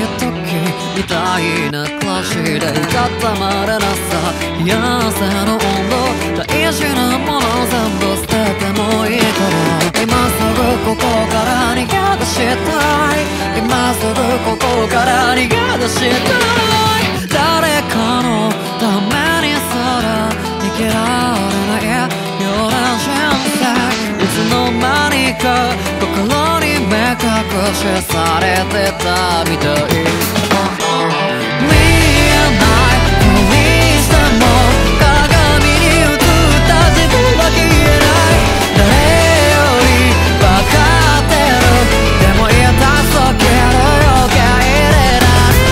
時みたいな暮らしでいたたまれなさ冷や汗の温度大事なもの全部捨ててもいいから今すぐここから逃げ出したい今すぐここから逃げ出したい誰かのためにすら逃げられないような人生いつの間にか心に目隠しされてたみたい見えないふりしても鏡に映った自分は消えない誰より分かってるでも痛すぎる余計で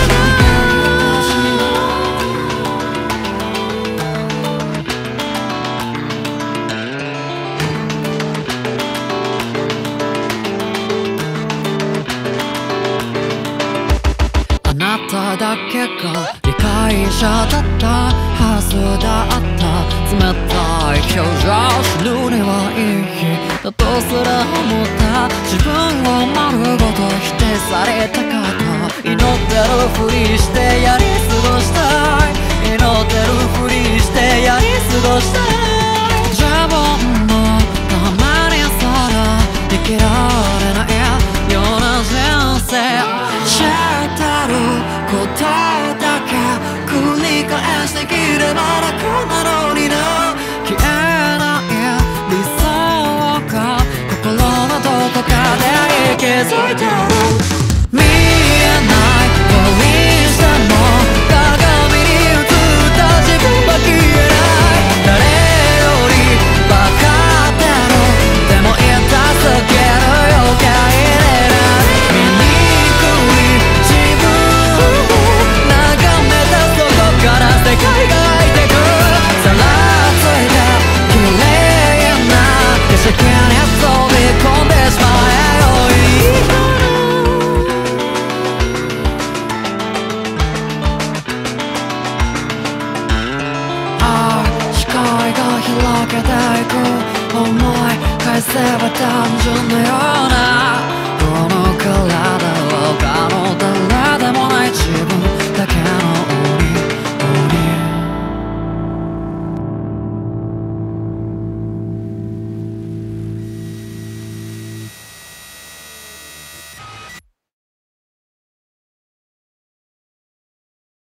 あなただけが理解者だったはずだった冷たい表情死ぬにはいい日だとすら思った自分を丸ごと否定されたかった祈ってるふりしてやり過ごしたい祈ってるふりしてやり過ごしたい自分のためにさら生きられないような人生知ってることだけ繰り返してきれば楽なのにな消えない理想が心のどこかで息づいてる見えないふりしても鏡に映った自分は消えない誰より分かってるでも痛すぎる余計でない醜い自分を眺めたそこから世界が開いてくさらついた綺麗な景色に飛び込んでしまえよいい視界が開けていく思い返せば単純なような